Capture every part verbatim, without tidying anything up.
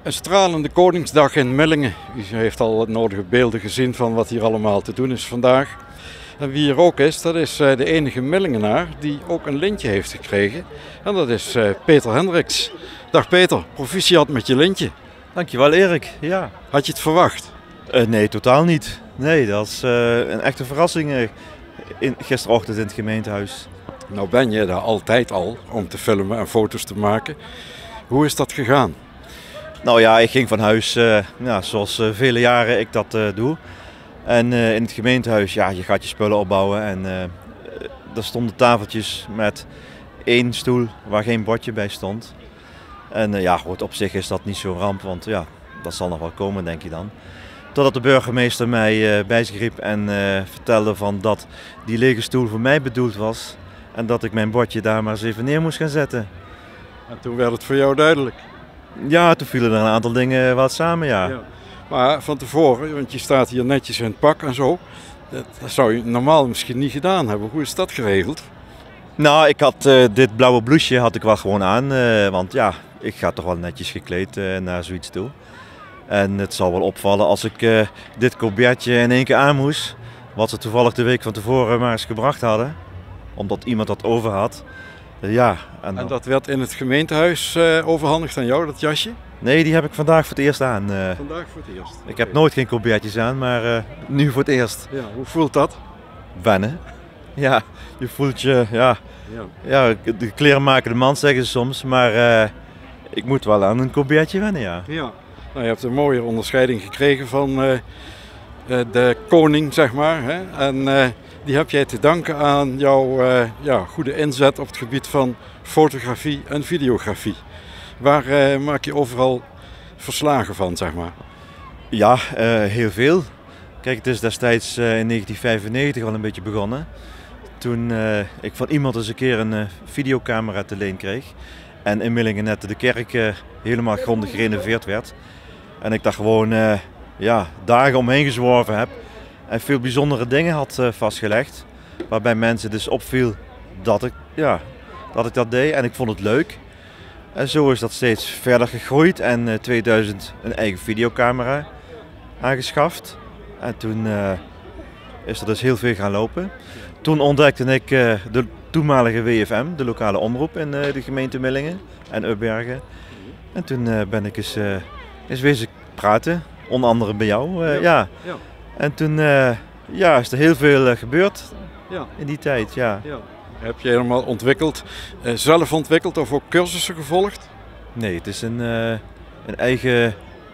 Een stralende Koningsdag in Millingen. U heeft al het nodige beelden gezien van wat hier allemaal te doen is vandaag. En wie hier ook is, dat is de enige Millingenaar die ook een lintje heeft gekregen. En dat is Peter Hendricks. Dag Peter, proficiat met je lintje. Dankjewel Erik, ja. Had je het verwacht? Uh, nee, totaal niet. Nee, dat is uh, een echte verrassing uh, in, gisterochtend in het gemeentehuis. Nou ben je daar altijd al om te filmen en foto's te maken. Hoe is dat gegaan? Nou ja, ik ging van huis uh, ja, zoals uh, vele jaren ik dat uh, doe. En uh, in het gemeentehuis, ja, je gaat je spullen opbouwen en uh, er stonden tafeltjes met één stoel waar geen bordje bij stond. En uh, ja, goed, op zich is dat niet zo'n ramp, want ja, dat zal nog wel komen, denk je dan. Totdat de burgemeester mij uh, bij zich riep en uh, vertelde van dat die lege stoel voor mij bedoeld was. En dat ik mijn bordje daar maar eens even neer moest gaan zetten. En toen werd het voor jou duidelijk? Ja, toen vielen er een aantal dingen wat samen, ja. ja. Maar van tevoren, want je staat hier netjes in het pak en zo. Dat zou je normaal misschien niet gedaan hebben. Hoe is dat geregeld? Nou, ik had uh, dit blauwe blouseje had ik wel gewoon aan. Uh, want ja, ik ga toch wel netjes gekleed uh, naar zoiets toe. En het zal wel opvallen als ik uh, dit colbertje in één keer aan moest. Wat ze toevallig de week van tevoren maar eens gebracht hadden. Omdat iemand dat over had. Uh, ja, en, en dat werd in het gemeentehuis uh, overhandigd aan jou, dat jasje? Nee, die heb ik vandaag voor het eerst aan. Uh, vandaag voor het eerst? Ik okay. heb nooit geen colbertjes aan, maar uh, nu voor het eerst. Ja, hoe voelt dat? Wennen. Ja, je voelt je, ja, ja. ja de kleren maken de man, zeggen ze soms, maar uh, ik moet wel aan een colbertje wennen, ja. Ja. Nou, je hebt een mooie onderscheiding gekregen van uh, uh, de koning, zeg maar. Hè? En uh, die heb jij te danken aan jouw uh, ja, goede inzet op het gebied van fotografie en videografie. Waar uh, maak je overal verslagen van, zeg maar? Ja, uh, heel veel. Kijk, het is destijds uh, in negentien vijfennegentig al een beetje begonnen. Toen uh, ik van iemand eens een keer een uh, videocamera te leen kreeg. En in Millingen net de kerk uh, helemaal grondig gerenoveerd werd. En ik daar gewoon uh, ja, dagen omheen gezworven heb. En veel bijzondere dingen had uh, vastgelegd. Waarbij mensen dus opviel dat ik, ja, dat ik dat deed. En ik vond het leuk. En zo is dat steeds verder gegroeid. En in uh, tweeduizend een eigen videocamera aangeschaft. En toen uh, is er dus heel veel gaan lopen. Toen ontdekte ik uh, de toenmalige W F M, de lokale omroep in uh, de gemeente Millingen en Ubbergen. En toen uh, ben ik eens, uh, eens wezen praten, onder andere bij jou. Uh, ja. Ja. Ja. En toen uh, ja, is er heel veel uh, gebeurd ja. in die tijd. Ja. Ja. Heb je helemaal ontwikkeld, uh, zelf ontwikkeld of ook cursussen gevolgd? Nee, het is een, uh, een eigen...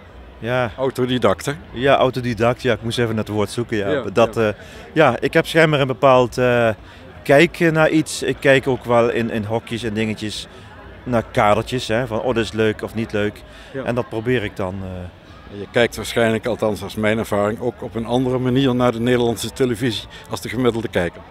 Ja. Autodidact, hè? Ja, autodidact. Ja, ik moest even naar het woord zoeken. Ja. Ja, dat, ja. Uh, ja, ik heb schijnbaar een bepaald uh, kijk naar iets. Ik kijk ook wel in, in hokjes en dingetjes naar kadertjes. Hè, van oh, dat is leuk of niet leuk. Ja. En dat probeer ik dan. Uh... Je kijkt waarschijnlijk, althans dat is mijn ervaring, ook op een andere manier naar de Nederlandse televisie als de gemiddelde kijker.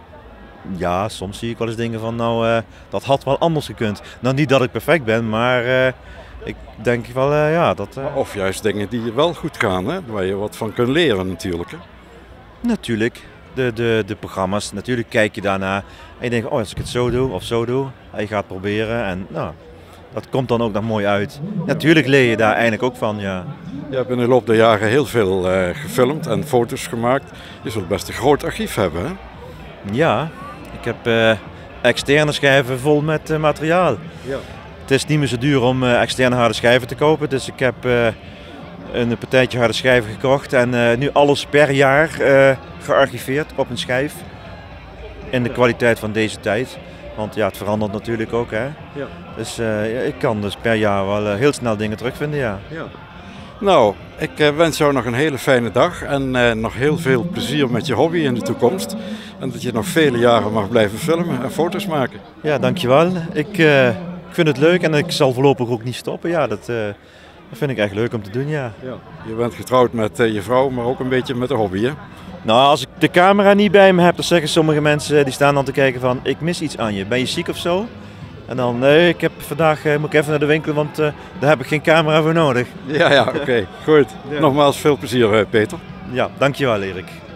Ja, soms zie ik wel eens dingen van nou, uh, dat had wel anders gekund. Nou, niet dat ik perfect ben, maar... Uh, Ik denk wel, uh, ja, dat... Uh... Of juist dingen die wel goed gaan, hè? Waar je wat van kunt leren natuurlijk. Hè? Natuurlijk. De, de, de programma's, natuurlijk kijk je daarna en je denkt, oh, als ik het zo doe of zo doe, en je gaat proberen en nou, dat komt dan ook nog mooi uit. Natuurlijk leer je daar eigenlijk ook van, ja. Je hebt in de loop der jaren heel veel uh, gefilmd en foto's gemaakt. Je zult best een groot archief hebben, hè? Ja, ik heb uh, externe schijven vol met uh, materiaal. Ja. Het is niet meer zo duur om uh, externe harde schijven te kopen, dus ik heb uh, een partijtje harde schijven gekocht en uh, nu alles per jaar uh, gearchiveerd op een schijf. In de kwaliteit van deze tijd, want ja, het verandert natuurlijk ook. Hè? Ja. Dus uh, ik kan dus per jaar wel uh, heel snel dingen terugvinden, ja. Ja. Nou, ik uh, wens jou nog een hele fijne dag en uh, nog heel veel plezier met je hobby in de toekomst. En dat je nog vele jaren mag blijven filmen en foto's maken. Ja, dankjewel. Ik... Uh, Ik vind het leuk en ik zal voorlopig ook niet stoppen. Ja, dat, uh, dat vind ik echt leuk om te doen, ja. Ja. Je bent getrouwd met uh, je vrouw, maar ook een beetje met de hobby, hè? Nou, als ik de camera niet bij me heb, dan zeggen sommige mensen, die staan dan te kijken van, ik mis iets aan je. Ben je ziek of zo? En dan, nee, ik heb vandaag uh, moet ik even naar de winkel, want uh, daar heb ik geen camera voor nodig. Ja, ja, oké. Okay. Goed. Ja. Nogmaals veel plezier, Peter. Ja, dankjewel, Erik.